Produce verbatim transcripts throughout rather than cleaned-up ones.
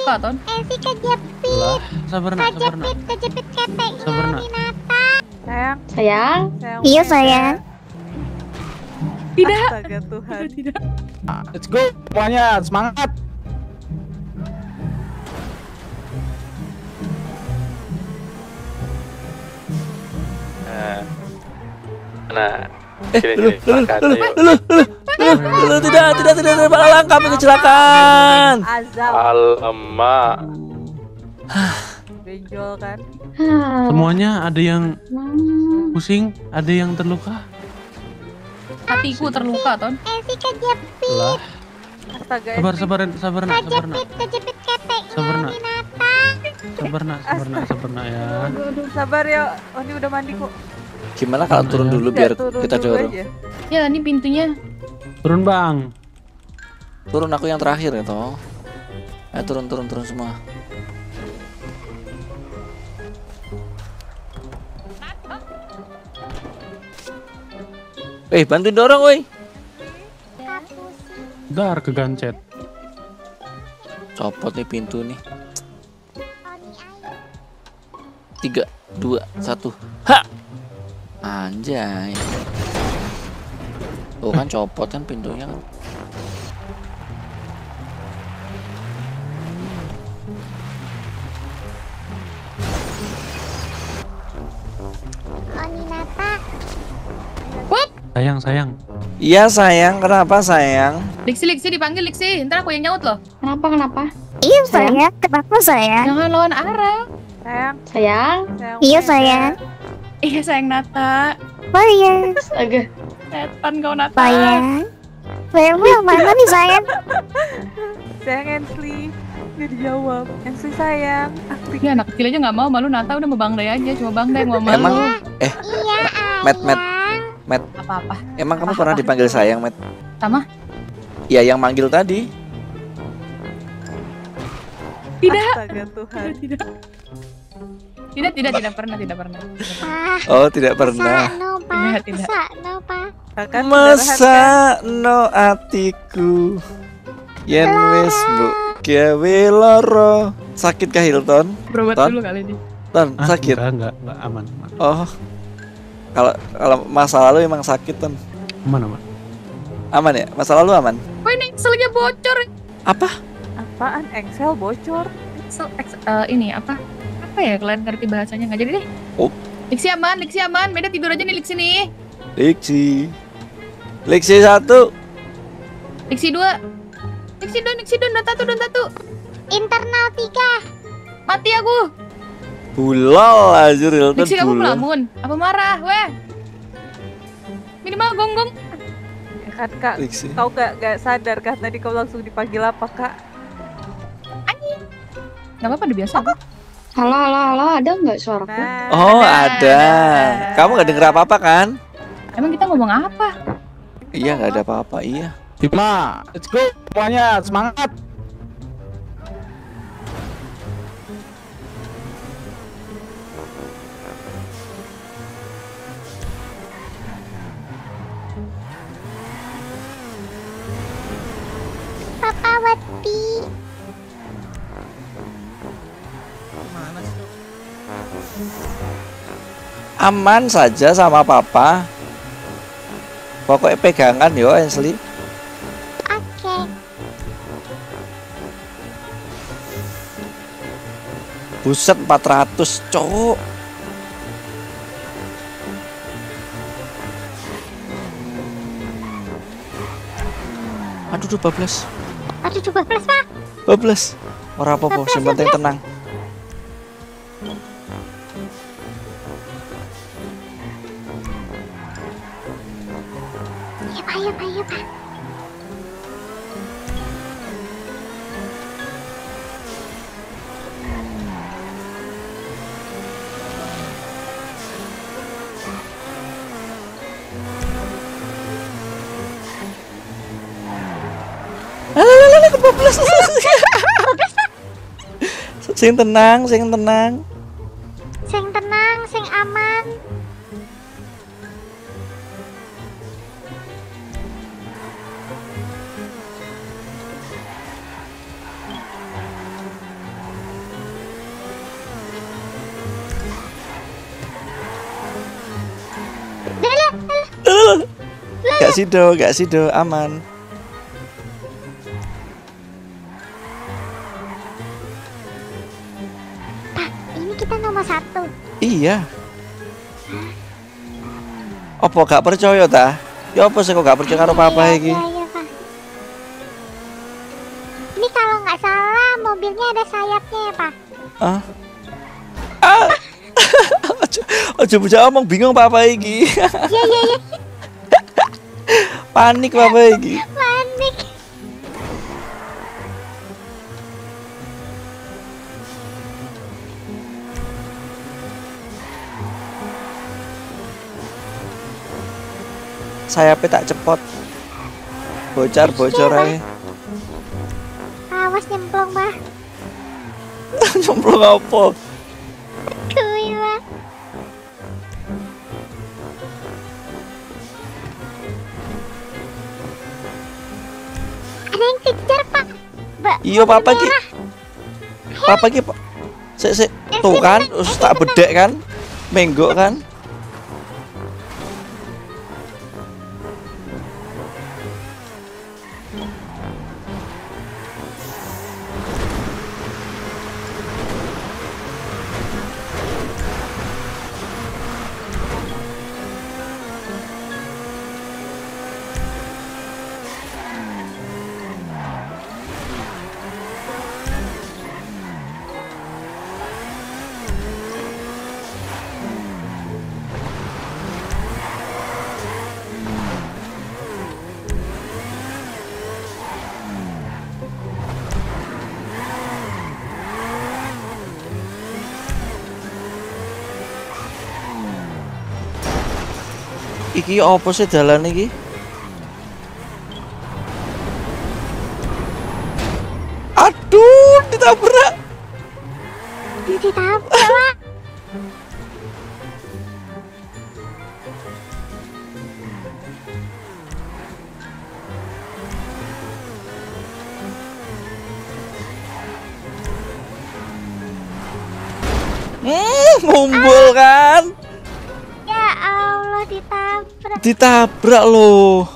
terluka, Ton. Esi kejepit. Lah, sabar nak, sabar nak. Kejepit, kejepit keteknya Sabar nak. Minata. Sayang, Sayang, sayang. Iya, Meda. sayang. Tidak. Astaga Tuhan. Tidak. Let's go semuanya, semangat. Nah, Eh, sini dulu, sini dulu, makan dulu, ayo. dulu, dulu, dulu, tidak, tidak, tidak, tidak, Balalang, kami kecelakaan. Azab. Alamak. Benjol kan. Semuanya ada yang Hmm. pusing, ada yang terluka. Hatiku terluka, Ton. Esi kejepit. Lah, Astaga. sabar, Esi. sabar, sabar nak, sabar nak, Kejepit, kejepit keteknya Sabar, nak. Minata. sabar nak, sabar nak, sabar nak ya. Aduh, aduh, sabar ya. Oh, ini udah mandi kok. Gimana kalau turun dulu biar Udah, turun kita dulu dorong? aja. Ya, ini pintunya. Turun bang. Turun aku yang terakhir ya toh. Eh turun turun turun semua. Eh bantuin dorong woi. Kapusi. Dar kegancet. Copot nih pintu nih. Oni ayo. Tiga, dua, satu. Ha! Anjay. Tuh kan copot kan pintunya kan. Oni Nata. Sayang, sayang. Iya sayang, kenapa sayang? Liksi, Liksi dipanggil Liksi. Ntar aku yang nyaut loh. Kenapa, kenapa? Iya, sayang. Kenapa, sayang? Jangan lawan arah. Sayang, Sayang, sayang. Iya, Meda. sayang. Iya, sayang Nata. Sayang. astaga. Setan kau Nata. Sayang. Sayangmu yang mana nih, sayang? Sayang Ensli. Dia dijawab. Ensli sayang. Aktif. Ya, anak kecil aja nggak mau, malu Nata udah mau Bang Day aja, cuma Bang Day yang mau malu. Emang eh Iya, Met, Met. ayang. Apa-apa. emang kamu pernah dipanggil sayang, Met? Sama? Iya yang manggil tadi. Tidak. Astaga Tuhan. Tidak. Tidak, tidak, tidak pernah, tidak pernah. Tidak pernah. Ah, Oh tidak pernah. Sakno, Pak. Tidak, tidak. Sakno, Pak. Kakak Masa no atiku yen wis bu gawe loro. Sakit kah Hilton? Berobat Ton? dulu kali ini. Ton, Ah, sakit. Enggak, enggak, enggak aman, aman. Oh. Kalau kalau masa lalu emang sakit, Ton. Aman, aman. Aman ya? Masa lalu aman. Wah, ini Excelnya bocor. Apa? Apaan? Excel bocor. Excel, Excel eh, ini apa? Apa ya? Kalian ngerti bahasanya nggak jadi deh. Oh. Liksi aman, Liksi aman. Beda tidur aja nih Liksi nih. Liksi. Liksi satu. Liksi dua. Liksi dua, Liksi dua, dan satu, dan satu. Internal tiga. Mati aku. Bulal aja Hilton. Liksi kamu bulal. melamun. Apa marah? Weh. Minimal gonggong. Ya kan kak, Liksi. kau gak, gak sadar kan tadi kau langsung dipanggil apa kak? Gak apa-apa, udah biasa. Halo, halo, halo, ada nggak suaraku? Nah, Oh Ada. ada. Kamu nggak denger apa-apa kan? Emang kita ngomong apa? Iya nggak ada apa-apa. Iya. Bima, let's go semuanya, semangat. Papawati. Aman saja sama papa. Pokoknya pegangan yo Ensli. Oke. Buset empat ratus cowok. Aduh dua belas. Aduh, coba plus, Pak. dua belas. Ora apa-apa, sing penting tenang. Ya, Pak, ya, Pak, ya, Pak. Alah, ke dua belas. Sing tenang, sing tenang. Sing tenang, sing aman. sido, gak sido, aman. Pak, ini kita nomor satu. Iya. Apa gak percaya ta? Ya apa sih kok gak percaya karo papa Iya, iki? iya, iya, Pak. Ini kalau nggak salah mobilnya ada sayapnya ya, Pak. Ah. Ah. Ojo ojo bocah omong bingung papa iki. Iya, iya, iya. Panik papa iki. Panik. Sayapnya tak cepot. Bocor bocor ae. Awas nyemplung, Pak. Nyemplung apa? Kuy, Pak. Ada yang kejar, Pak. Mbak. Iya papa ki. Papa ki. Sik sik tuh kan, terus tak bedek kan. Menggok kan. Iki apa sih dalan iki? Aduh, ditabrak. Ditabrak, Pak. Hmm, ngumpul kan? Ya Allah, ditabrak. Ditabrak loh.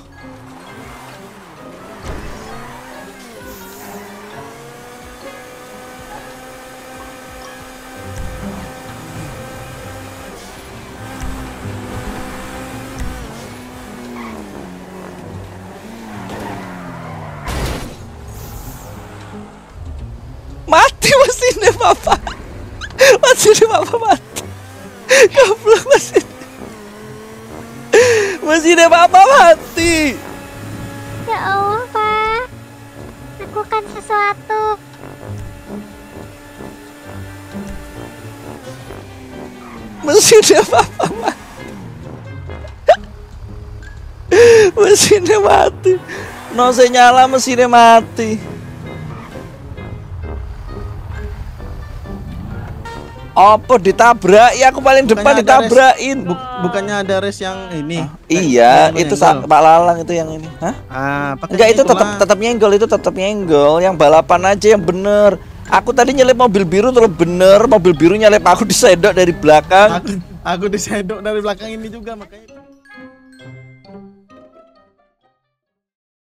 Mati mesinnya papa. Mesinnya papa mati. Goblok mesin. Mesinnya papa mati. Ya Allah, Pak. Lakukan sesuatu. Mesinnya papa mati. Mesinnya mati. Nose nyala, mesinnya mati. Apa ditabrak? Ya aku paling depan Bukannya ada ditabrakin. Buk- bukannya ada res yang ini? Iya, yang itu menyenggol? Sa- Pak Lalang itu yang ini. Hah? Ah, pakai Enggak, itu tetap Pak. tetap nyenggol, itu tetap nyenggol. Yang balapan aja yang bener. Aku tadi nyelip mobil biru terus bener, mobil biru nyelip aku disendok dari belakang. Aku aku disedok dari belakang ini juga makanya.